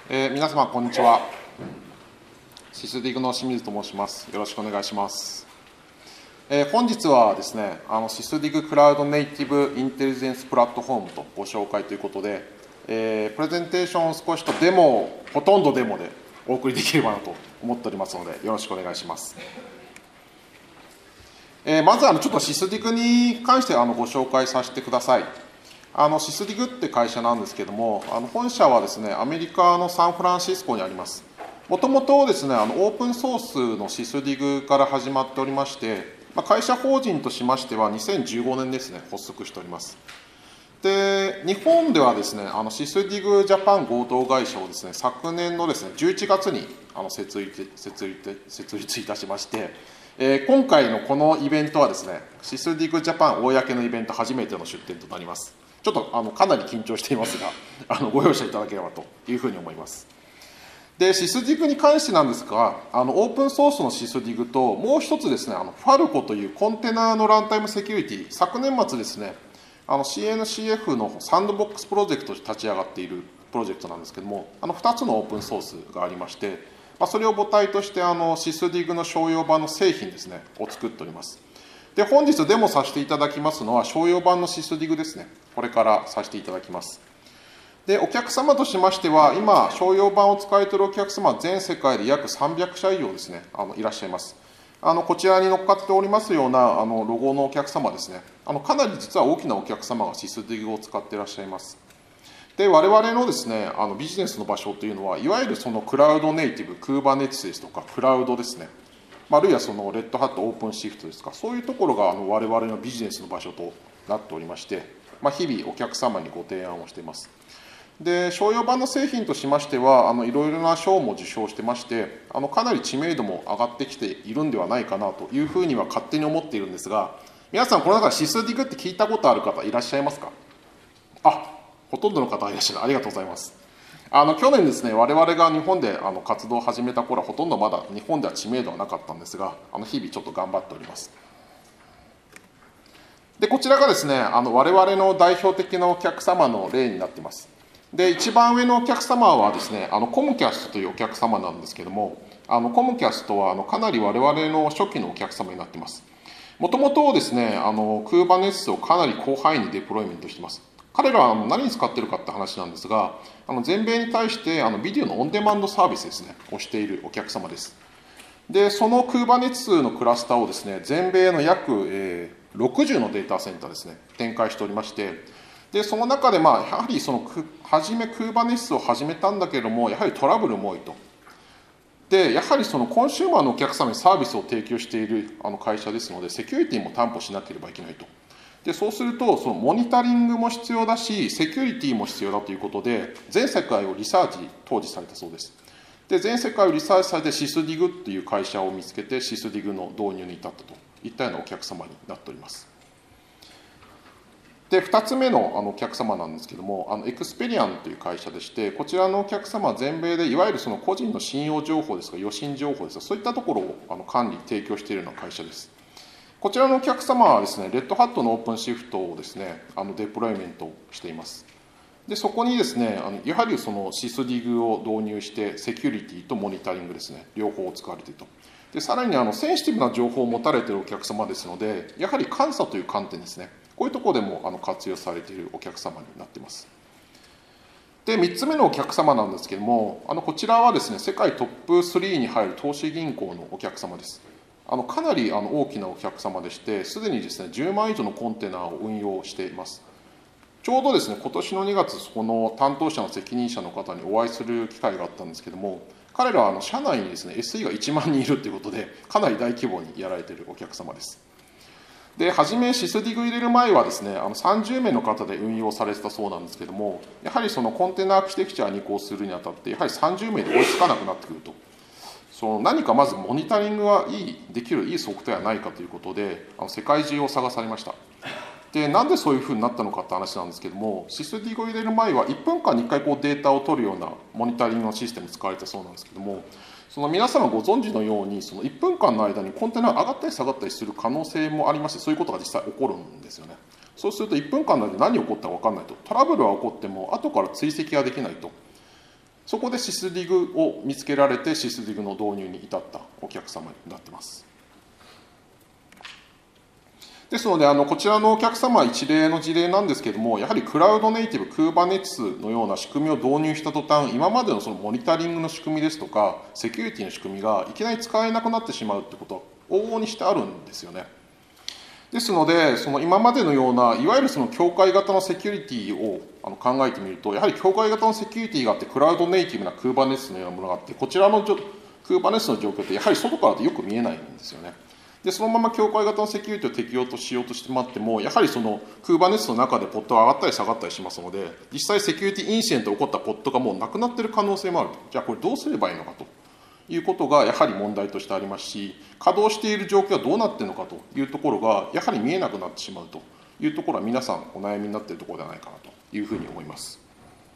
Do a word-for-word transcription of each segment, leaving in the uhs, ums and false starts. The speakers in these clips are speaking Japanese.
えー、皆様こんにちは。シスディグの清水と申します。よろしくお願いします。えー、本日はですね、あのシスディグクラウドネイティブインテリジェンスプラットフォームとご紹介ということで、えー、プレゼンテーションを少しとデモをほとんどデモでお送りできればなと思っておりますので、よろしくお願いします。えー、まずあのちょっとシスディグに関してあのご紹介させてください。あのシスディグって会社なんですけども、あの本社はですね、アメリカのサンフランシスコにあります。もともとですね、あのオープンソースのシスディグから始まっておりまして、まあ、会社法人としましてはにせんじゅうごねんですね、発足しております。で、日本ではですね、あのシスディグジャパン合同会社をですね、昨年のですね、じゅういちがつにあの設立設立設立いたしまして、えー、今回のこのイベントはですね、シスディグジャパン公のイベント初めての出展となります。ちょっとあのかなり緊張していますが、あのご容赦いただければというふうに思います。で、シスディグに関してなんですが、あのオープンソースのシスディグと、もう一つですね、あのファルコというコンテナのランタイムセキュリティ、昨年末ですね、あの シーエヌシーエフ のサンドボックスプロジェクトとして立ち上がっているプロジェクトなんですけども、あのふたつのオープンソースがありまして、まあ、それを母体としてあのシスディグの商用版の製品ですね、を作っております。で、本日デモさせていただきますのは、商用版のシスディグですね。これからさせていただきます。で、お客様としましては、今、商用版を使われているお客様は全世界で約さんびゃくしゃ以上ですね、あのいらっしゃいます。あのこちらに乗っかっておりますようなあのロゴのお客様ですね、あのかなり実は大きなお客様がシスディグを使っていらっしゃいます。で、我々のですね、あのビジネスの場所というのは、いわゆるそのクラウドネイティブ、Kubernetesですとか、クラウドですね、あるいはそのレッドハットオープンシフトですか、そういうところがあの我々のビジネスの場所となっておりまして、まあ、日々お客様にご提案をしています。で、商用版の製品としましては、あのいろいろな賞も受賞してまして、あのかなり知名度も上がってきているんではないかなというふうには勝手に思っているんですが、皆さん、この中でシスディグって聞いたことある方いらっしゃいますか？あ、ほとんどの方いらっしゃる。ありがとうございます。あの去年ですね、我々が日本であの活動を始めた頃は、ほとんどまだ日本では知名度はなかったんですが、あの日々ちょっと頑張っております。で、こちらがですね、あの我々の代表的なお客様の例になっています。で、一番上のお客様はですね、あのコムキャストというお客様なんですけども、あのコムキャストはあのかなり我々の初期のお客様になっています。もともとですね、あの Kubernetes をかなり広範囲にデプロイメントしています。彼らは何に使っているかって話なんですが、あの全米に対してあのビデオのオンデマンドサービスですね、をしているお客様です。で、その Kubernetes のクラスターをですね、全米の約、えー、ろくじゅうのデータセンターですね、展開しておりまして、で、その中で、まあ、やはりその、初め Kubernetes を始めたんだけれども、やはりトラブルも多いと。で、やはりそのコンシューマーのお客様にサービスを提供しているあの会社ですので、セキュリティも担保しなければいけないと。で、そうすると、そのモニタリングも必要だし、セキュリティも必要だということで、全世界をリサーチ、当時されたそうです。で、全世界をリサーチされて、シスディグっていう会社を見つけて、シスディグの導入に至ったといったようなお客様になっております。で、ふたつめのあのお客様なんですけども、あのエクスペリアンという会社でして、こちらのお客様は全米でいわゆるその個人の信用情報ですとか、予診情報ですとか、そういったところをあの管理、提供しているような会社です。こちらのお客様はですね、レッドハットのオープンシフトをですね、あのデプロイメントしています。で、そこにですね、あのやはりそのシスディグを導入して、セキュリティとモニタリングですね、両方を使われていると。で、さらにあのセンシティブな情報を持たれているお客様ですので、やはり監査という観点ですね、こういうところでもあの活用されているお客様になっています。で、みっつめのお客様なんですけれども、あのこちらはですね、世界トップスリーに入る投資銀行のお客様です。あのかなりあの大きなお客様でして、すでにですね、じゅうまん以上のコンテナを運用しています。ちょうどですね、今年のにがつ、この担当者の責任者の方にお会いする機会があったんですけれども、彼らはあの社内にですね、エスイー がいちまんにんいるということで、かなり大規模にやられているお客様です。で、初めシスディグ入れる前はですね、あのさんじゅうめいの方で運用されてたそうなんですけれども、やはりそのコンテナアーキテクチャに移行するにあたって、やはりさんじゅうめいで追いつかなくなってくると。その何かまずモニタリングがいい、できるいいソフトウェアないかということで、あの世界中を探されました。で、なんでそういうふうになったのかって話なんですけども、シスディグを入れる前はいっぷんかんにいっかいこうデータを取るようなモニタリングのシステム使われてそうなんですけども、その皆様ご存知のように、そのいっぷんかんの間にコンテナが上がったり下がったりする可能性もありまして、そういうことが実際起こるんですよね。そうするといっぷんかんの間で何が起こったか分からないと、トラブルは起こっても後から追跡ができないと。 そこでシスディグを見つけられて、シスディグの導入に至ったお客様になっています。ですので、あのこちらのお客様は一例の事例なんですけれども、やはりクラウドネイティブ、Kubernetes のような仕組みを導入した途端、今までのそのモニタリングの仕組みですとか、セキュリティの仕組みがいきなり使えなくなってしまうということは往々にしてあるんですよね。ですので、その今までのような、いわゆるその境界型のセキュリティをあの考えてみると、やはり境界型のセキュリティがあって、クラウドネイティブな Kubernetes のようなものがあって、こちらの Kubernetes の状況って、やはり外からでよく見えないんですよね。で、そのまま境界型のセキュリティを適用としようとしてもらっても、やはりその Kubernetes の中でポットが上がったり下がったりしますので、実際セキュリティインシデントが起こったポットがもうなくなっている可能性もあると。じゃあこれどうすればいいのかということがやはり問題としてありますし、稼働している状況はどうなっているのかというところがやはり見えなくなってしまうというところは皆さんお悩みになっているところではないかなというふうに思います。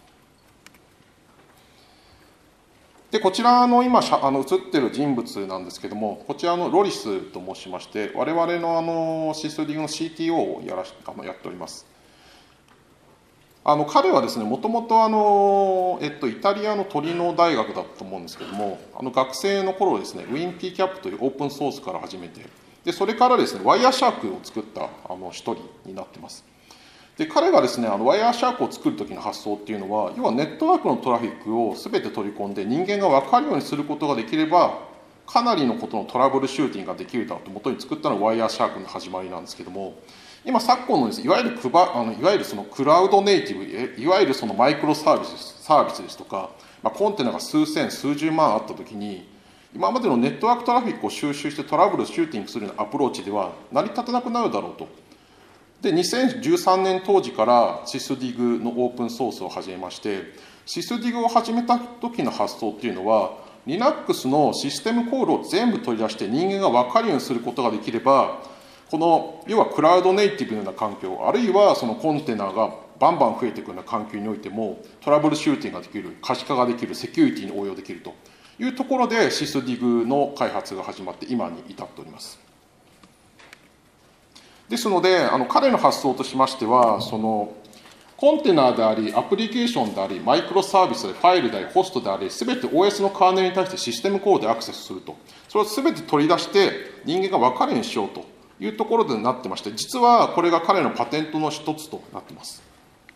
で、こちらの今あの映っている人物なんですけども、こちらのロリスと申しまして、我々のあのシスディグの シーティーオー をやらしあのやっております。あの彼はですね、もともとあの、えっと、イタリアのトリノ大学だったと思うんですけども、あの学生の頃ですね、ウィンピーキャップというオープンソースから始めて、でそれからですね、ワイヤーシャークを作ったあの一人になってます。で彼がですね、あのワイヤーシャークを作るときの発想っていうのは、要はネットワークのトラフィックをすべて取り込んで人間が分かるようにすることができれば、かなりのことのトラブルシューティングができるだろうと元に作ったのがワイヤーシャークの始まりなんですけども、今昨今のです、ね、いわゆるクバあのいわゆるそのクラウドネイティブ、いわゆるそのマイクロサービスサービスですとか、まあ、コンテナが数千数十万あったときに、今までのネットワークトラフィックを収集してトラブルをシューティングするようなアプローチでは成り立たなくなるだろうと。で、にせんじゅうさんねん当時からシスディグのオープンソースを始めまして、シスディグを始めた時の発想っていうのは、Linux のシステムコールを全部取り出して人間が分かるようにすることができれば、この要はクラウドネイティブのような環境、あるいはそのコンテナがバンバン増えていくような環境においても、トラブルシューティングができる、可視化ができる、セキュリティに応用できるというところで、シスディグの開発が始まって今に至っております。ですので、あの彼の発想としましては、そのコンテナであり、アプリケーションであり、マイクロサービスでファイルであり、ホストであり、すべて オーエス のカーネルに対してシステムコードでアクセスすると。それをすべて取り出して人間が分かるようにしようというところでなってまして、実はこれが彼のパテントの一つとなっています。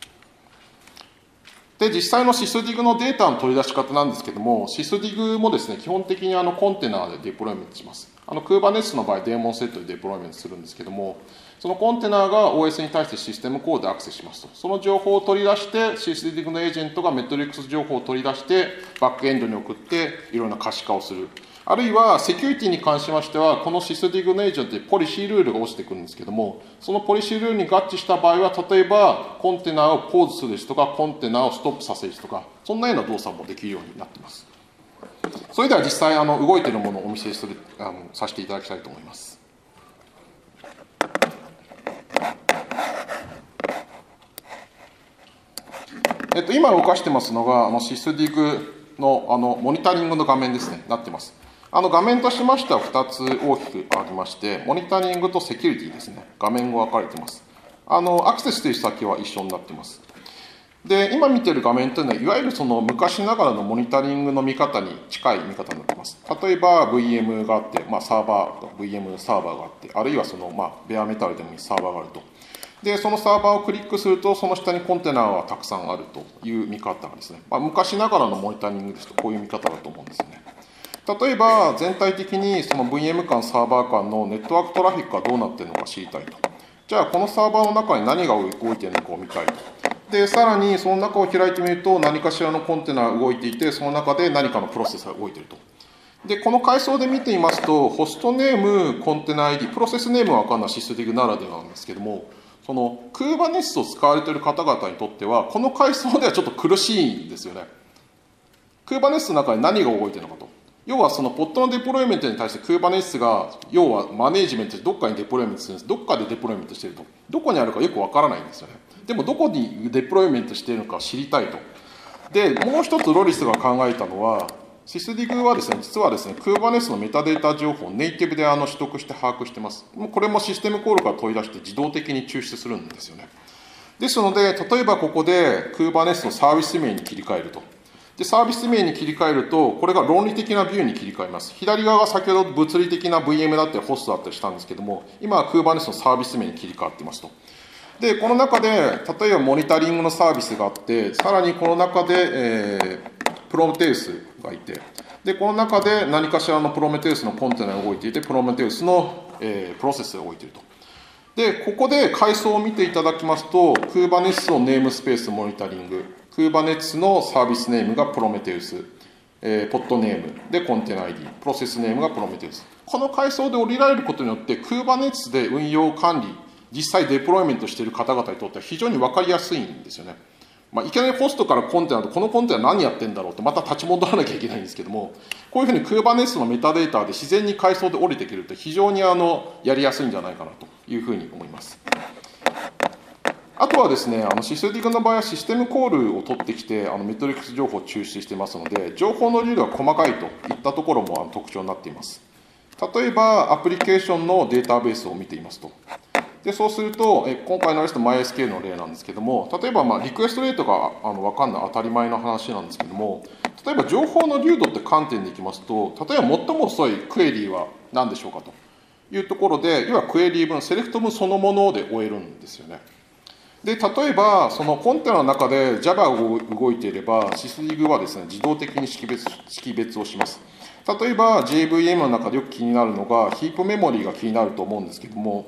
で、実際のシスディグのデータの取り出し方なんですけども、シスディグもですね、基本的にあのコンテナでデプロイメントします。あの Kubernetes の場合、デーモンセットでデプロイメントするんですけども、そのコンテナが オーエス に対してシステムコードでアクセスしますと。その情報を取り出して、シスディグのエージェントがメトリックス情報を取り出して、バックエンドに送って、いろんな可視化をする。あるいは、セキュリティに関しましては、このシスディグのエージェントでポリシールールが落ちてくるんですけども、そのポリシールールに合致した場合は、例えば、コンテナをポーズするですとか、コンテナをストップさせるですとか、そんなような動作もできるようになっています。それでは実際、あの動いているものをお見せするあのさせていただきたいと思います。えっと、今動かしてますのが、あのシスディグのあのモニタリングの画面ですね、なってます。あの画面としましてはふたつ大きくありまして、モニタリングとセキュリティですね、画面が分かれています。あのアクセスという先は一緒になっています。で、今見ている画面というのは、いわゆるその昔ながらのモニタリングの見方に近い見方になっています。例えば ブイエム があって、まあ、サーバー、ブイエム サーバーがあって、あるいはその、まあ、ベアメタルでもいいサーバーがあると。で、そのサーバーをクリックすると、その下にコンテナがたくさんあるという見方がですね、まあ、昔ながらのモニタリングですと、こういう見方だと思うんですよね。例えば、全体的にその ブイエム 間、サーバー間のネットワークトラフィックがどうなっているのか知りたいと。じゃあ、このサーバーの中に何が動いているのかを見たいと。で、さらにその中を開いてみると、何かしらのコンテナが動いていて、その中で何かのプロセスが動いていると。で、この階層で見てみますと、ホストネーム、コンテナ アイディー、プロセスネームは分かんないシスディグならではなんですけども、その Kubernetes を使われている方々にとっては、この階層ではちょっと苦しいんですよね。Kubernetes の中で何が動いているのかと。要はそのポッドのデプロイメントに対して Kubernetes が、要はマネージメントでどっかにデプロイメントするんです。どっかでデプロイメントしていると。どこにあるかよくわからないんですよね。でもどこにデプロイメントしているのか知りたいと。で、もう一つロリスが考えたのは、シスディグはですね、実はですね、Kubernetes のメタデータ情報をネイティブであの取得して把握しています。これもシステムコールから取り出して自動的に抽出するんですよね。ですので、例えばここで Kubernetes のサービス名に切り替えると。 で、サービス名に切り替えると、これが論理的なビューに切り替えます。左側が先ほど物理的な ブイエム だったりホストだったりしたんですけども、今は Kubernetes のサービス名に切り替わっていますと。で、この中で、例えばモニタリングのサービスがあって、さらにこの中で、えー、プロメテウスがいて、で、この中で何かしらのプロメテウスのコンテナが動いていて、プロメテウスの、えー、プロセスが動いていると。で、ここで階層を見ていただきますと、Kubernetes のネームスペースモニタリング、Kubernetes のサービスネームがプロメテウス、えー、ポッドネームでコンテナ アイディー、プロセスネームがプロメテウス。この階層で降りられることによって、Kubernetes で運用管理、実際デプロイメントしている方々にとっては非常に分かりやすいんですよね。まあ、いきなりホストからコンテナと、このコンテナ何やってんだろうと、また立ち戻らなきゃいけないんですけども、こういうふうに Kubernetes のメタデータで自然に階層で降りてくると、非常にあのやりやすいんじゃないかなというふうに思います。あとはですね、あのシスディグの場合はシステムコールを取ってきて、あのメトリックス情報を抽出していますので、情報の流度が細かいといったところもあの特徴になっています。例えば、アプリケーションのデータベースを見ていますと。でそうすると、え今回のですと MySQL の例なんですけども、例えばまあリクエストレートがあの分かんない当たり前の話なんですけども、例えば情報の流度って観点でいきますと、例えば最も遅いクエリーは何でしょうかというところで、要はクエリー分、セレクト分そのもので終えるんですよね。で例えば、そのコンテナの中で Java が動いていれば、シスディグはですね、自動的に識別識別をします。例えば ジェイブイエム の中でよく気になるのが、ヒープメモリーが気になると思うんですけども、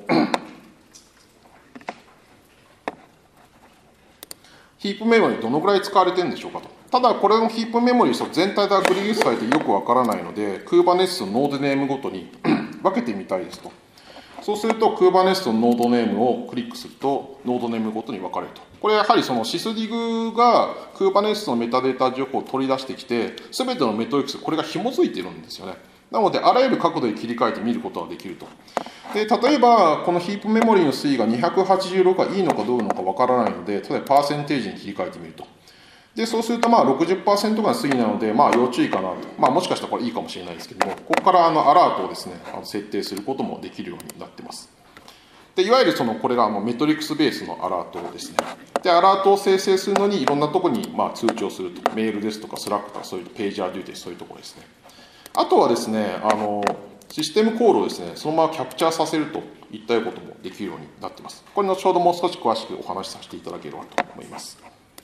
ヒープメモリーどのぐらい使われてるんでしょうかと。ただ、これのヒープメモリー全体でアグリゲートされてよくわからないので、Kubernetes のノードネームごとに分けてみたいですと。そうすると、Kubernetes のノードネームをクリックすると、ノードネームごとに分かれると。これはやはりそのシスディグが Kubernetes のメタデータ情報を取り出してきて、すべてのメトリックス、これが紐づいているんですよね。なので、あらゆる角度で切り替えて見ることができると。で例えば、このヒープメモリーの推移がにひゃくはちじゅうろくがいいのかどうなのかわからないので、例えばパーセンテージに切り替えてみると。でそうするとまあ ろくじゅっパーセント が推移なので、まあ、要注意かなと。まあ、もしかしたらこれいいかもしれないですけども、ここからあのアラートをですね、あの設定することもできるようになっています。でいわゆるそのこれがあのメトリックスベースのアラートですね。で、アラートを生成するのにいろんなところにまあ通知をすると。メールですとか、スラックとか、そういうページャーデューティー、そういうところですね。あとはですね、あのシステムコールをですね、そのままキャプチャーさせるといったこともできるようになっています。これ後ほどもう少し詳しくお話しさせていただければと思います。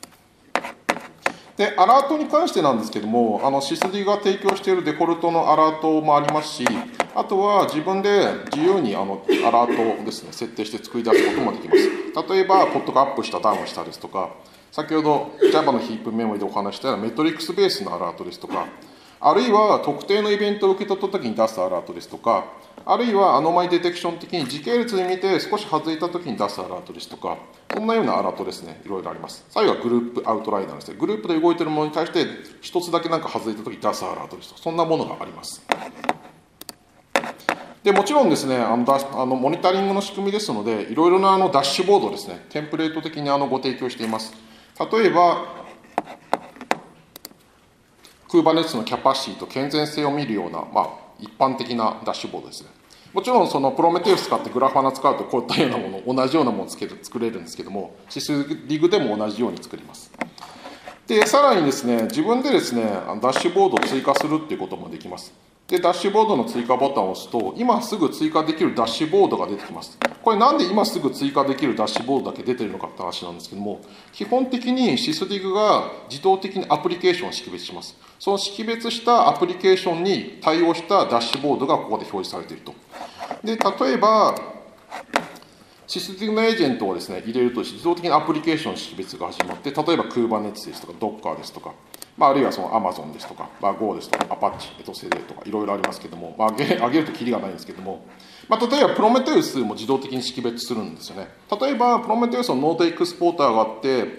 で、アラートに関してなんですけども、あのシスディが提供しているデフォルトのアラートもありますし、あとは自分で自由にあのアラートをですね、設定して作り出すこともできます。例えば、ポットがアップした、ダウンしたですとか、先ほど Java のヒープメモリでお話したようなメトリックスベースのアラートですとか、あるいは特定のイベントを受け取ったときに出すアラートですとか、あるいはアノマリディテクション的に時系列で見て少し外れたときに出すアラートですとか、そんなようなアラートですね、いろいろあります。最後はグループアウトライナーですね。グループで動いているものに対して一つだけなんか外れたときに出すアラートですと、そんなものがあります。でもちろんですね、あのあのモニタリングの仕組みですので、いろいろなあのダッシュボードですね、テンプレート的にあのご提供しています。例えば、Kubernetes のキャパシティと健全性を見るような、まあ、一般的なダッシュボードですね。もちろん、そのプロメテウス使ってグラファナ使うと、こういったようなもの、同じようなものをつける作れるんですけども、シスディグでも同じように作ります。で、さらにですね、自分でですね、ダッシュボードを追加するっていうこともできます。で、ダッシュボードの追加ボタンを押すと、今すぐ追加できるダッシュボードが出てきます。これなんで今すぐ追加できるダッシュボードだけ出てるのかって話なんですけども、基本的にシスディグが自動的にアプリケーションを識別します。その識別したアプリケーションに対応したダッシュボードがここで表示されていると。で、例えば、システムのエージェントをですね、入れると自動的にアプリケーション識別が始まって、例えば Kubernetes ですとか Docker ですとか、まあ、あるいはその Amazon ですとか、まあ、Go ですとか、Apache、エトセレとかいろいろありますけども、まあ、上げ上げるとキリがないんですけども、まあ、例えば Prometheus も自動的に識別するんですよね。例えば Prometheus のノードエクスポーターがあって、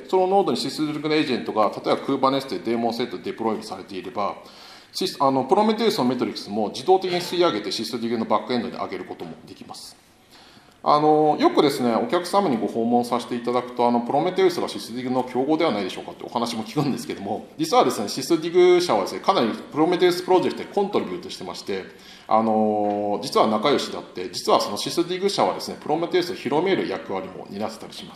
そのノードにシステムのエージェントが例えば Kubernetes でデーモンセットでデプロイされていれば、あのプロメテウスのメトリックスも自動的に吸い上げてシステムのバックエンドに上げることもできます。あのよくですね、お客様にご訪問させていただくと、あのプロメテウスがシスディグの競合ではないでしょうかというお話も聞くんですけども、実はですね、シスディグ社はですね、かなりプロメテウスプロジェクトでコントリビュートしてまして、あの実は仲良しであって、実はそのシスディグ社はですね、プロメテウスを広める役割も担ってたりします。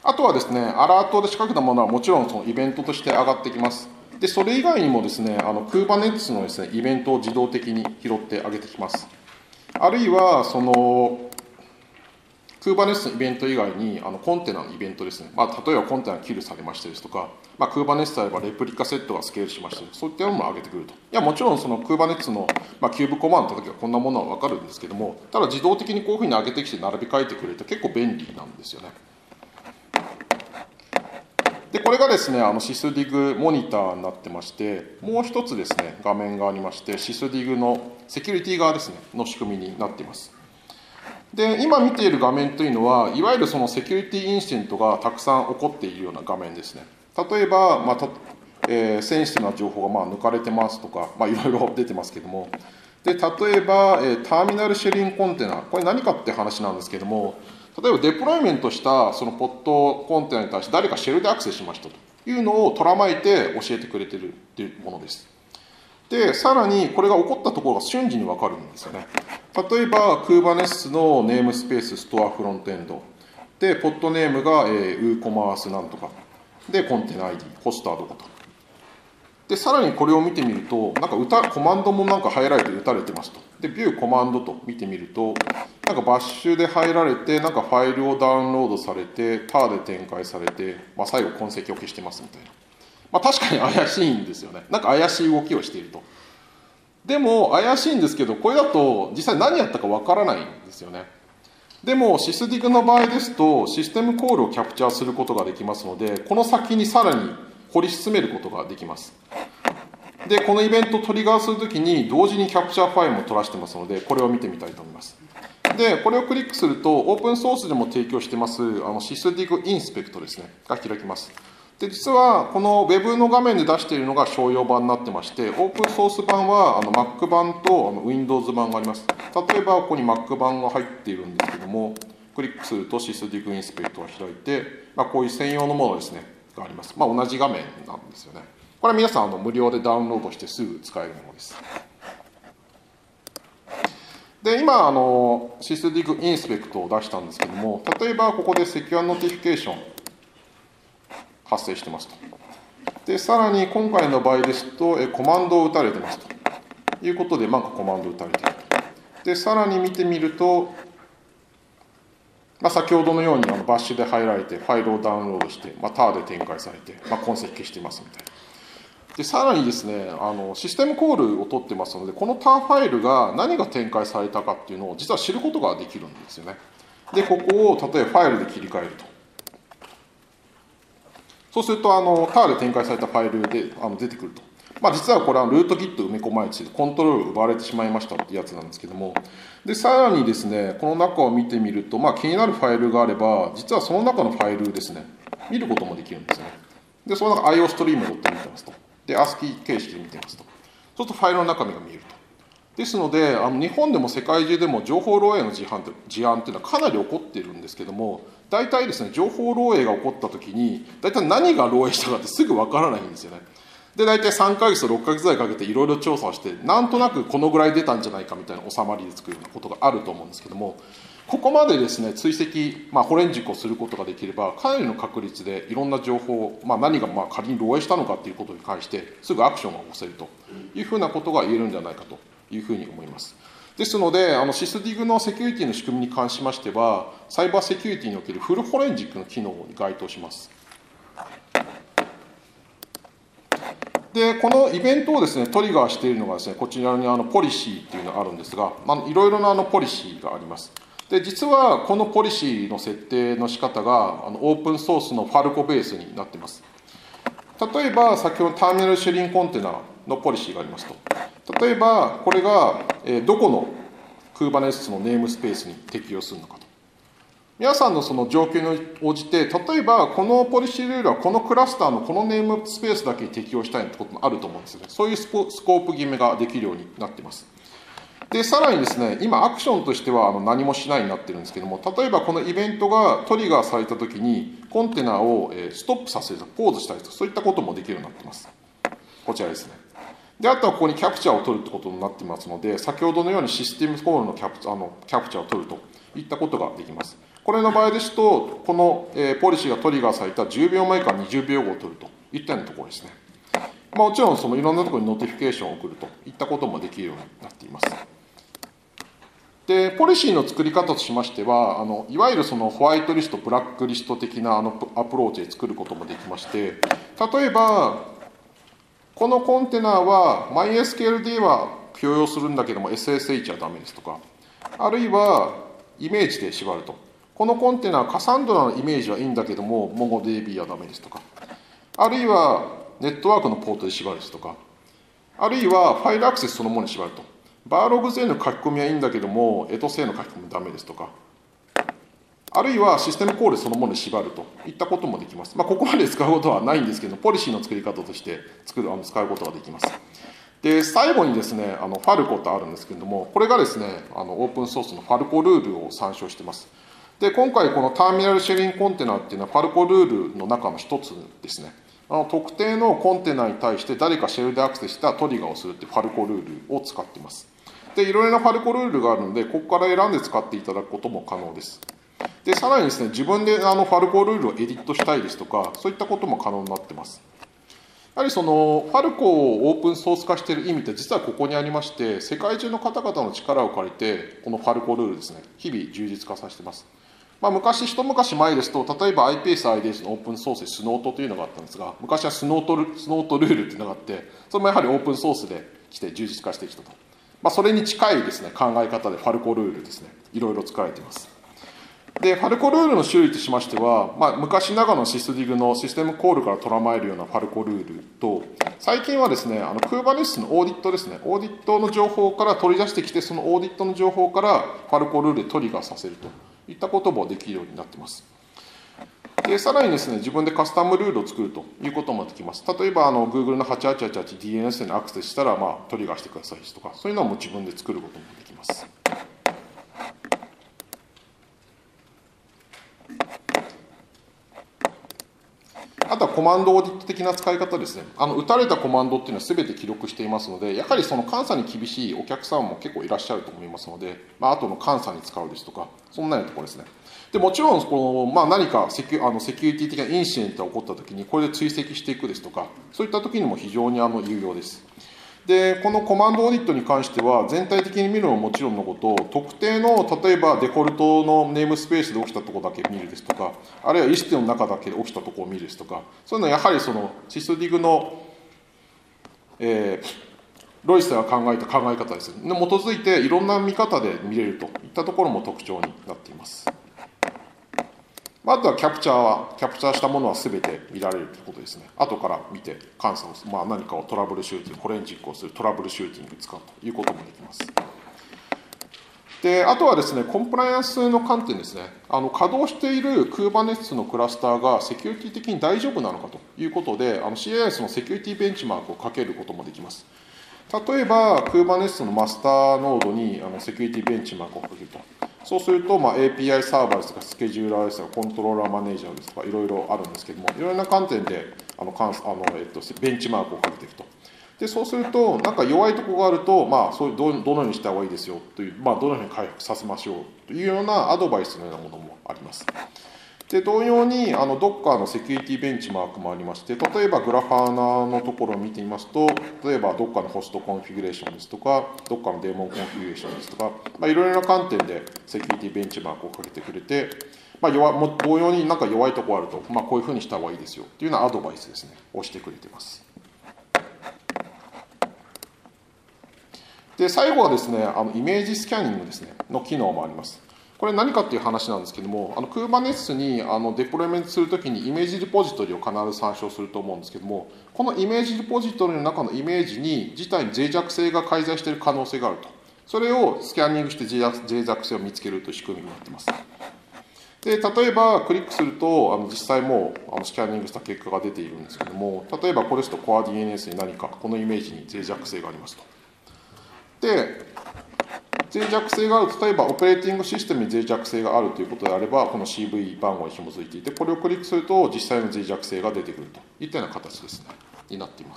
あとはですね、アラートで仕掛けたものはもちろんそのイベントとして上がってきます。で、それ以外にもですね、あの Kubernetes のですね、イベントを自動的に拾って上げてきます。あるいは、その、Kubernetes のイベント以外にあのコンテナのイベントですね、まあ、例えばコンテナがキルされましたですとか、まあ、Kubernetes であればレプリカセットがスケールしましたり、そういったものも上げてくると。いや、もちろんその Kubernetes の、まあ、キューブコマンドの時はこんなものは分かるんですけども、ただ自動的にこういうふうに上げてきて並び替えてくれると結構便利なんですよね。で、これがですね、あの シスディグ モニターになってまして、もう一つですね、画面がありまして、シスディグ のセキュリティ側ですね、の仕組みになっています。で、今見ている画面というのは、いわゆるそのセキュリティインシデントがたくさん起こっているような画面ですね。例えば、まあたえー、センシティブな情報がまあ抜かれてますとか、まあ、いろいろ出てますけども、で例えば、えー、ターミナルシェリングコンテナ、これ何かって話なんですけども、例えばデプロイメントしたそのポッドコンテナに対して誰かシェルでアクセスしましたというのをとらまいて教えてくれているというものです。で、さらにこれが起こったところが瞬時に分かるんですよね。例えば、Kubernetes のネームスペース、ストアフロントエンド。で、ポッドネームが、えー、WooCommerce なんとか。で、コンテナ アイディー、ホストはどこと。で、さらにこれを見てみると、なんか歌コマンドもなんかハイライトで打たれてますと。で、ビューコマンドと見てみると、なんかバッシュで入られて、なんかファイルをダウンロードされて、ターで展開されて、まあ、最後痕跡を消してますみたいな。まあ、確かに怪しいんですよね。なんか怪しい動きをしていると。でも怪しいんですけど、これだと実際何やったかわからないんですよね。でもシスディグの場合ですと、システムコールをキャプチャーすることができますので、この先にさらに掘り進めることができます。で、このイベントをトリガーするときに同時にキャプチャーファイルも取らしてますので、これを見てみたいと思います。で、これをクリックすると、オープンソースでも提供してます、あのシスディグインスペクトですね、が開きます。で、実はこの Web の画面で出しているのが商用版になってまして、オープンソース版はあの Mac 版とあの Windows 版があります。例えばここに Mac 版が入っているんですけども、クリックするとシスディグインスペクトが開いて、まあ、こういう専用のものですね、があります。まあ、同じ画面なんですよね。これは皆さんあの無料でダウンロードしてすぐ使えるものです。で、今あの、シスディグインスペクトを出したんですけども、例えばここでセキュアノティフィケーション発生してますと。で、さらに今回の場合ですと、えコマンドを打たれてますということで、なんかコマンドを打たれていると。で、さらに見てみると、まあ、先ほどのようにあのバッシュで入られて、ファイルをダウンロードして、まあ、ターで展開されて、まあ、痕跡消してますみたいな。で、さらにですね、あのシステムコールを取ってますので、このターファイルが何が展開されたかっていうのを実は知ることができるんですよね。で、ここを例えばファイルで切り替えると。そうすると、あの、ターで展開されたファイルであの出てくると。まあ、実はこれはルートキット埋め込まれて、コントロールを奪われてしまいましたっていうやつなんですけども、で、さらにですね、この中を見てみると、まあ、気になるファイルがあれば、実はその中のファイルですね、見ることもできるんですよね。で、その中、iostream って見てますと。で、アスキー 形式で見てますと。そうするとファイルの中身が見えると。ですので、あの日本でも世界中でも情報漏洩の事案事案っていうのはかなり起こっているんですけども、大体ですね、情報漏洩が起こったときに、大体何が漏洩したかってすぐわからないんですよね。で、大体さんかげつとろっかげつぐらいかけていろいろ調査をして、なんとなくこのぐらい出たんじゃないかみたいな収まりで作るようなことがあると思うんですけども、ここまでですね、追跡、まあ、フォレンジックをすることができれば、かなりの確率でいろんな情報、まあ、何がまあ仮に漏洩したのかということに関して、すぐアクションが起こせるというふうなことが言えるんじゃないかというふうに思います。ですので、あのシスディグのセキュリティの仕組みに関しましては、サイバーセキュリティにおけるフルフォレンジックの機能に該当します。で、このイベントをですね、トリガーしているのがですね、こちらにあのポリシーっていうのがあるんですが、まあ、いろいろなあのポリシーがあります。で、実はこのポリシーの設定の仕方があのオープンソースのファルコベースになっています。例えば、先ほどのターミナルシェリングコンテナのポリシーがありますと。例えば、これがどこの Kubernetes のネームスペースに適用するのかと。皆さんのその状況に応じて、例えばこのポリシールールはこのクラスターのこのネームスペースだけに適用したいってこともあると思うんですよね。そういうスコープ決めができるようになっています。で、さらにですね、今アクションとしてはあの何もしないになってるんですけども、例えばこのイベントがトリガーされたときに、コンテナをストップさせると、ポーズしたりと、そういったこともできるようになっています。こちらですね。で、あとはここにキャプチャーを取るってことになっていますので、先ほどのようにシステムコールのキャプあのキャプチャーを取るといったことができます。ここれの場合ですと、この、えー、ポリシーがトリガーされたじゅうびょうまえからにじゅうびょうごを取るといったようなところですね。まあ、もちろんそのいろんなところにノーティフィケーションを送るといったこともできるようになっています。で、ポリシーの作り方としましては、あのいわゆるそのホワイトリスト、ブラックリスト的なあのアプローチで作ることもできまして、例えば、このコンテナは MySQLD は許容するんだけども エスエスエイチ はダメですとか、あるいはイメージで縛ると。このコンテナはカサンドラのイメージはいいんだけども MongoDB はダメですとか、あるいはネットワークのポートで縛るですとか、あるいはファイルアクセスそのものに縛ると。バーログ勢の書き込みはいいんだけども、エトセの書き込みはダメですとか、あるいはシステムコールそのものに縛るといったこともできます。まあ、ここまで使うことはないんですけど、ポリシーの作り方として作るあの使うことができます。で、最後にですね、あのファルコとあるんですけれども、これがですね、あのオープンソースのファルコルールを参照しています。で、今回このターミナルシェリングコンテナっていうのはファルコルールの中の一つですね。あの特定のコンテナに対して誰かシェルでアクセスしたトリガーをするっていうファルコルールを使っています。で、いろいろなファルコルールがあるので、ここから選んで使っていただくことも可能です。で、さらにですね、自分であのファルコルールをエディットしたいですとか、そういったことも可能になっています。やはりそのファルコをオープンソース化している意味って実はここにありまして、世界中の方々の力を借りて、このファルコルールですね、日々充実化させています。まあ、昔、一昔前ですと、例えば アイピーエス、アイディーエス のオープンソースでスノートというのがあったんですが、昔はスノートル、スノートルールっていうのがあって、それもやはりオープンソースで来て充実化してきたと。まあ、それに近いですね、考え方でファルコルールですね、いろいろ使われています。で、ファルコルールの種類としましては、まあ、昔ながらのシスディグのシステムコールから捉まえるようなファルコルールと、最近はですね、あの Kubernetes のオーディットですね、オーディットの情報から取り出してきて、そのオーディットの情報からファルコルールでトリガーさせるといったこともできるようになっています。で、さらにですね、自分でカスタムルールを作るということもできます。例えば、あの Google のはちはちはちはち ディーエヌエス にアクセスしたら、まあ、トリガーしてくださいとか、そういうのも自分で作ることもできます。あとはコマンドオーディット的な使い方ですね。あの打たれたコマンドっていうのは全て記録していますので、やはりその監査に厳しいお客様も結構いらっしゃると思いますので、まあ後の監査に使うですとか、そんなようなところですね。でもちろんこの、まあ、何かセキュあのセキュリティ的なインシデントが起こったときに、これで追跡していくですとか、そういったときにも非常にあの有用です。で、このコマンドオーディットに関しては、全体的に見るのももちろんのこと、特定の例えばデフォルトのネームスペースで起きたところだけ見るですとか、あるいはイステの中だけで起きたところを見るですとか、そういうのはやはりそのシスディグの、えー、ロイスが考えた考え方です。に基づいていろんな見方で見れるといったところも特徴になっています。あとはキャプチャーは、キャプチャーしたものはすべて見られるということですね。後から見て、監査をする、まあ、何かをトラブルシューティング、フォレンジックをするトラブルシューティングを使うということもできます。で、あとはですね、コンプライアンスの観点ですね。あの稼働している Kubernetes のクラスターがセキュリティ的に大丈夫なのかということで、あの シーアイエス のセキュリティベンチマークをかけることもできます。例えば、Kubernetes のマスターノードにあのセキュリティベンチマークをかけると。そうすると、まあ、エーピーアイ サーバーですとか、スケジューラーですとか、コントローラーマネージャーですとか、いろいろあるんですけども、いろいろな観点であのあの、えっと、ベンチマークをかけていくと。で、そうすると、なんか弱いところがあると、まあ、そういうどどのようにした方がいいですよという、まあ、どのように回復させましょうというようなアドバイスのようなものもあります。で、同様に、あの Docker のセキュリティベンチマークもありまして、例えばグラファーナのところを見てみますと、例えば Docker のホストコンフィギュレーションですとか、Docker のデーモンコンフィギュレーションですとか、まあ、いろいろな観点でセキュリティベンチマークをかけてくれて、まあ、弱も同様になんか弱いところあると、まあ、こういうふうにした方がいいですよというようなアドバイスですね、をしてくれています。で、最後はですね、あのイメージスキャニングですね、の機能もあります。これ何かっていう話なんですけども、あの Kubernetes にあのデプロイメントするときにイメージリポジトリを必ず参照すると思うんですけども、このイメージリポジトリの中のイメージに自体に脆弱性が介在している可能性があると。それをスキャニングして脆弱性を見つけるという仕組みになっています。で、例えばクリックすると、あの実際もうあのスキャニングした結果が出ているんですけども、例えばこれですと Core ディーエヌエス に何かこのイメージに脆弱性がありますと。で、脆弱性がある、例えばオペレーティングシステムに脆弱性があるということであれば、この シーブイ 番号に紐づいていて、これをクリックすると実際の脆弱性が出てくるといったような形ですね、になっています。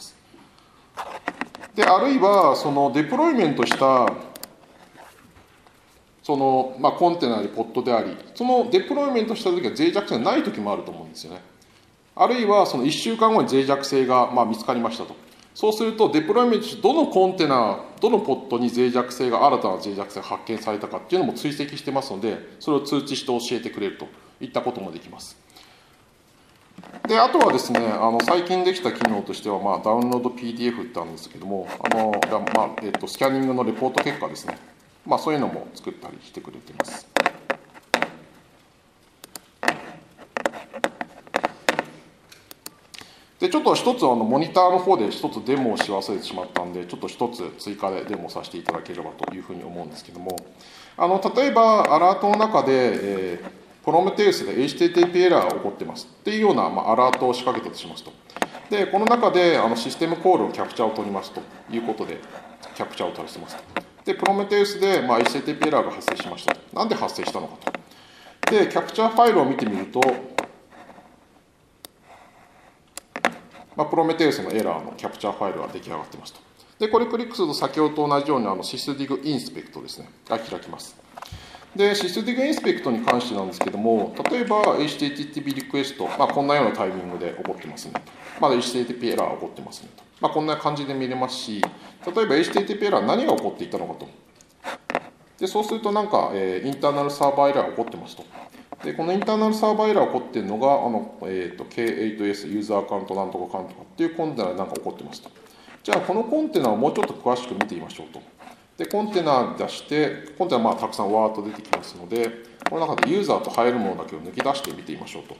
で、あるいは、そのデプロイメントしたその、まあ、コンテナでポッドであり、そのデプロイメントした時は脆弱性がない時もあると思うんですよね。あるいはそのいっしゅうかんごに脆弱性がまあ見つかりましたと。そうするとデプロイメントしてどのコンテナ、どのポッドに脆弱性が、新たな脆弱性が発見されたかっていうのも追跡してますので、それを通知して教えてくれるといったこともできます。で、あとはですね、あの最近できた機能としては、まあ、ダウンロード ピーディーエフ ってあるんですけども、あのまあえっと、スキャニングのレポート結果ですね、まあ、そういうのも作ったりしてくれています。で、ちょっと一つあのモニターの方で一つデモをし忘れてしまったんで、ちょっと一つ追加でデモさせていただければというふうに思うんですけども、あの例えばアラートの中で、えー、プロメテウスで エイチティーティーピー エラーが起こってますっていうような、まあ、アラートを仕掛けたとしますと。で、この中であのシステムコールをキャプチャーを取りますということで、キャプチャーを取らせてますと。で、プロメテウスで、まあ、エイチティーティーピー エラーが発生しましたと。なんで発生したのかと。で、キャプチャーファイルを見てみると、まあ、プロメテウスのエラーのキャプチャーファイルが出来上がっていますと。で、これクリックすると先ほどと同じようにあのシスディグインスペクトですね、が開きます。で、シスディグインスペクトに関してなんですけども、例えば エイチティーティーピー リクエスト、まあ、こんなようなタイミングで起こってますねと。まだ エイチティーティーピー エラーが起こってますねと。まあ、こんな感じで見れますし、例えば エイチティーティーピー エラー何が起こっていたのかと。で、そうするとなんか、えー、インターナルサーバーエラーが起こってますと。で、このインターナルサーバーエラーが起こっているのが、あの、えっと、ケーエイトエス ユーザーアカウントなんとかかんとかっていうコンテナでなんか起こってますと。じゃあ、このコンテナをもうちょっと詳しく見てみましょうと。で、コンテナ出して、コンテナまあたくさんわーっと出てきますので、この中でユーザーと入るものだけを抜き出して見てみましょうと。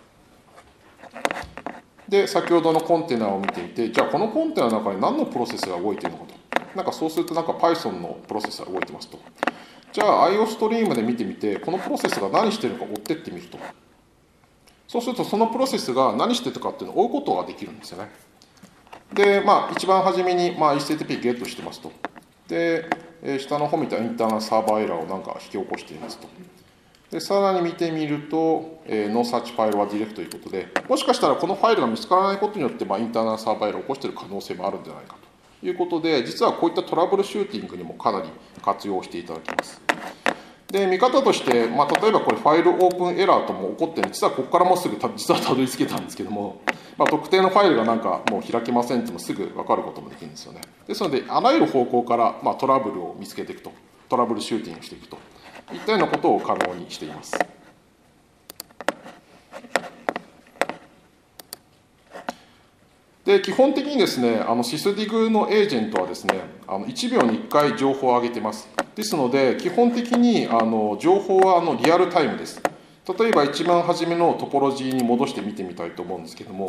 で、先ほどのコンテナを見ていて、じゃあこのコンテナの中に何のプロセスが動いているのかと。なんかそうするとなんか Python のプロセスが動いてますと。じゃあ アイオー ストリームで見てみて、このプロセスが何しているのか追ってってみると。そうするとそのプロセスが何してたかっていうのを追うことができるんですよね。で、まあ一番初めに、まあ、エイチティーティーピー ゲットしてますと。で、下の方見たインターナルサーバーエラーをなんか引き起こしていますと。で、さらに見てみると、えー、ノーサーチファイルはディレクトということで、もしかしたらこのファイルが見つからないことによって、まあ、インターナルサーバーエラーを起こしている可能性もあるんじゃないかということで、実はこういったトラブルシューティングにもかなり活用していただきます。で、見方として、まあ、例えばこれファイルオープンエラーとも起こって、実はここからもうすぐ実はたどり着けたんですけども、まあ、特定のファイルがなんかもう開けませんってもすぐ分かることもできるんですよね。ですので、あらゆる方向から、まあ、トラブルを見つけていくと、トラブルシューティングしていくといったようなことを可能にしています。で、基本的にですね、あのシスディグのエージェントはですね、あのいちびょうにいっかい情報を上げてます。ですので、基本的にあの情報はあのリアルタイムです。例えば一番初めのトポロジーに戻して見てみたいと思うんですけども、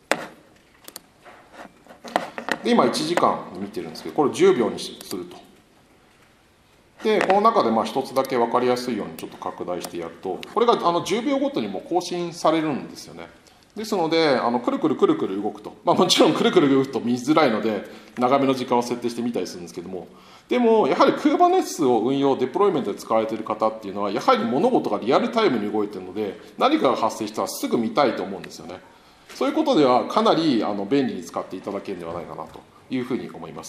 で今いちじかん見てるんですけど、これじゅうびょうにすると。で、この中でまあ一つだけ分かりやすいようにちょっと拡大してやると、これがあのじゅうびょうごとにも更新されるんですよね。ですので、あのくるくるくるくる動くと、まあ、もちろんくるくる動くと見づらいので、長めの時間を設定してみたりするんですけども、でも、やはり Kubernetes を運用、デプロイメントで使われている方っていうのは、やはり物事がリアルタイムに動いているので、何かが発生したらすぐ見たいと思うんですよね。そういうことでは、かなりあの便利に使っていただけるんではないかなというふうに思います。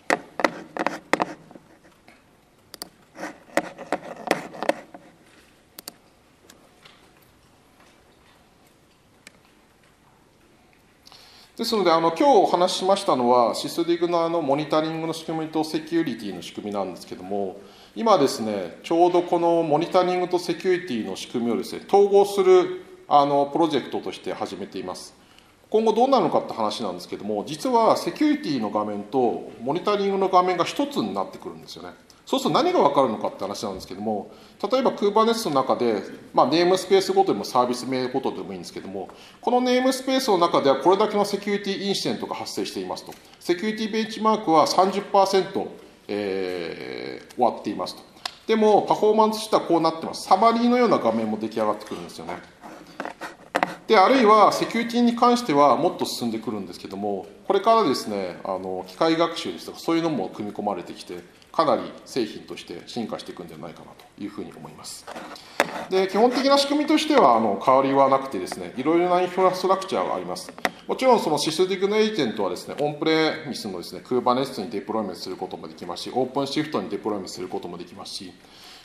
ですので、あの今日お話ししましたのは、シスディグのあのモニタリングの仕組みとセキュリティの仕組みなんですけども、今ですね、ちょうどこのモニタリングとセキュリティの仕組みをですね、統合するあのプロジェクトとして始めています。今後どうなるのかって話なんですけども、実はセキュリティの画面とモニタリングの画面が一つになってくるんですよね。そうすると何が分かるのかって話なんですけども、例えば Kubernetes の中で、まあ、ネームスペースごとでもサービス名ごとでもいいんですけども、このネームスペースの中ではこれだけのセキュリティインシデントが発生していますと。セキュリティベンチマークは さんじゅっパーセント、えー、終わっていますと。でもパフォーマンスとしてはこうなってます。サマリーのような画面も出来上がってくるんですよね。で、あるいはセキュリティに関してはもっと進んでくるんですけども、これからですね、あの機械学習ですとかそういうのも組み込まれてきて、かなり製品として進化していくんじゃないかなというふうに思います。で、基本的な仕組みとしてはあの変わりはなくてですね、いろいろなインフラストラクチャーがあります。もちろんそのシスディグのエージェントはですね、オンプレミスのですね、Kubernetes にデプロイメントすることもできますし、オープンシフトにデプロイメントすることもできますし、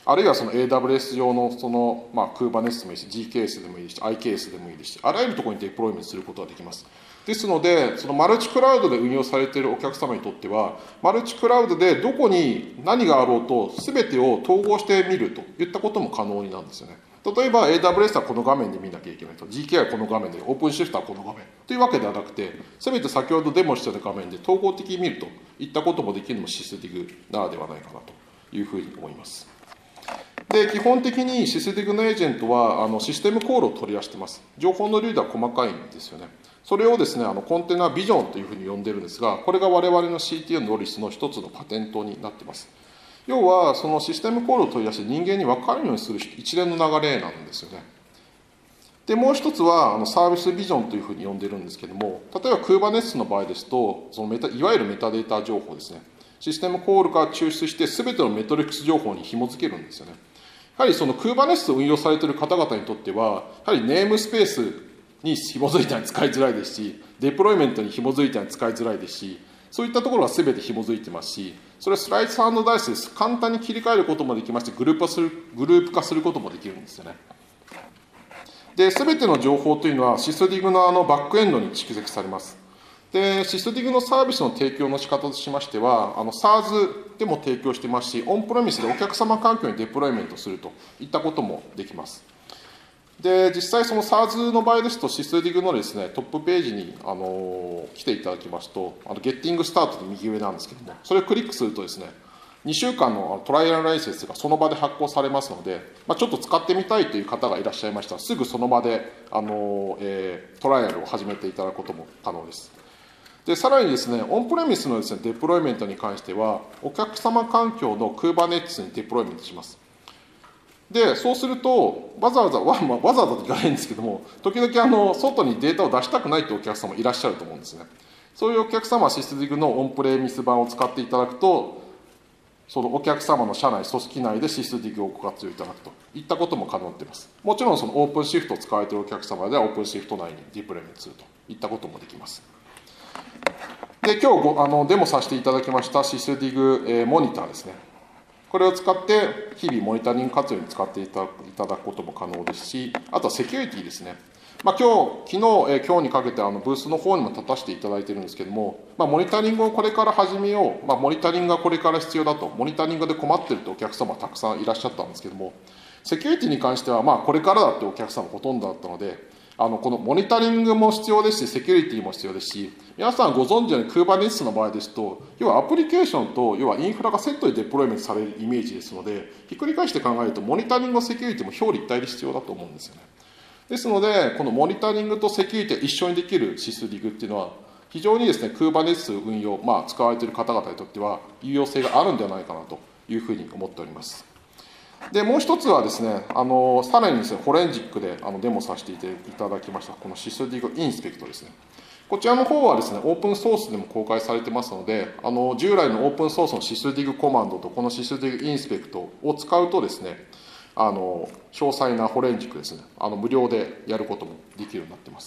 あるいはその エーダブリューエス 上のその、まあ、Kubernetes でもいいし、G ケースでもいいし、I ケースでもいいし、あらゆるところにデプロイメントすることができます。ですので、そのマルチクラウドで運用されているお客様にとっては、マルチクラウドでどこに何があろうと、すべてを統合してみるといったことも可能になるんですよね。例えば エーダブリューエス はこの画面で見なきゃいけないと、ジーケー はこの画面で、オープンシフトはこの画面というわけではなくて、すべて先ほどデモした画面で統合的に見るといったこともできるのもシスティグならではないかなというふうに思います。で、基本的にシスティグのエージェントはあのシステムコールを取り出しています。情報の流度は細かいんですよね。それをですね、あのコンテナビジョンというふうに呼んでるんですが、これが我々の シーティーユー のノリスの一つのパテントになっています。要は、そのシステムコールを取り出して人間に分かるようにする一連の流れなんですよね。で、もう一つはあのサービスビジョンというふうに呼んでるんですけども、例えば Kubernetes の場合ですと、そのメタいわゆるメタデータ情報ですね。システムコールから抽出して、すべてのメトリックス情報に紐付けるんですよね。やはりその Kubernetes を運用されている方々にとっては、やはりネームスペースに紐づいたに使いづらいですし、デプロイメントに紐づいたに使いづらいですし、そういったところはすべて紐づいてますし、それはスライス&ダイスです。簡単に切り替えることもできまして、グループ化する、グループ化することもできるんですよね。で、すべての情報というのは、システィグのあのバックエンドに蓄積されます。で、システィグのサービスの提供の仕方としましては、あの SaaS でも提供してますし、オンプレミスでお客様環境にデプロイメントするといったこともできます。で、実際その SaaS の場合ですと、システィグのですね、トップページに、あの来ていただきますと、あのゲッティングスタートで右上なんですけども、それをクリックするとですね、にしゅうかんのトライアルライセンスがその場で発行されますので、まあ、ちょっと使ってみたいという方がいらっしゃいましたら、すぐその場で、あのえー、トライアルを始めていただくことも可能です。で、さらにですね、オンプレミスのですね、デプロイメントに関しては、お客様環境の Kubernetes にデプロイメントします。で、そうすると、わざわざ、わ,、まあ、わざわざといかないんですけども、時々あの外にデータを出したくないというお客様いらっしゃると思うんですね。そういうお客様はシスティグのオンプレミス版を使っていただくと、そのお客様の社内、組織内でシスティグをご活用いただくといったことも可能になっています。もちろん、そのオープンシフトを使われているお客様では、オープンシフト内にデプロイメントするといったこともできます。で、今日ごあのデモさせていただきましたシスティグ、えー、モニターですね。これを使って日々モニタリング活用に使っていただくことも可能ですし、あとはセキュリティですね。まあ、今日、昨日、えー、今日にかけてあのブースの方にも立たせていただいているんですけれども、まあ、モニタリングをこれから始めよう、まあ、モニタリングがこれから必要だと、モニタリングで困っているとお客様たくさんいらっしゃったんですけれども、セキュリティに関しては、まあ、これからだってお客様ほとんどだったので、あのこのモニタリングも必要ですし、セキュリティも必要ですし、皆さんご存知のように Kubernetes の場合ですと、要はアプリケーションと要はインフラがセットでデプロイメントされるイメージですので、ひっくり返して考えると、モニタリングのセキュリティも表裏一体で必要だと思うんですよね。ですので、このモニタリングとセキュリティが一緒にできるシスティグっていうのは、非常にですね、Kubernetes 運用、まあ、使われている方々にとっては、有用性があるんではないかなというふうに思っております。で、もう一つはですね、あのさらにですね、フォレンジックであのデモさせていただきました、このシスティグインスペクトですね。こちらの方はですね、オープンソースでも公開されてますので、あの従来のオープンソースのシスティグコマンドとこのシスティグインスペクトを使うとですね、あの詳細なフォレンジックですね、あの無料でやることもできるようになっています。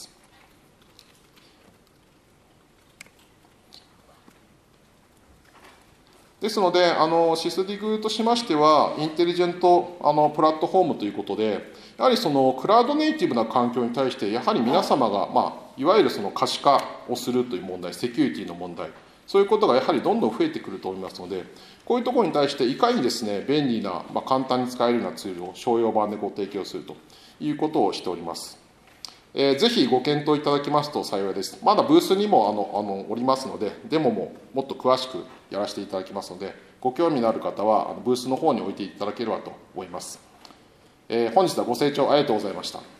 ですので、あのシスティグとしましては、インテリジェントあのプラットフォームということで、やはりそのクラウドネイティブな環境に対して、やはり皆様が、まあ、いわゆるその可視化をするという問題、セキュリティの問題、そういうことがやはりどんどん増えてくると思いますので、こういうところに対して、いかにですね、便利な、まあ、簡単に使えるようなツールを商用版でご提供するということをしております。えー、ぜひご検討いただきますと幸いです。まだブースにもあのあのおりますので、デモももっと詳しくやらせていただきますので、ご興味のある方はあのブースの方に置いていただければと思います。えー、本日はご清聴ありがとうございました。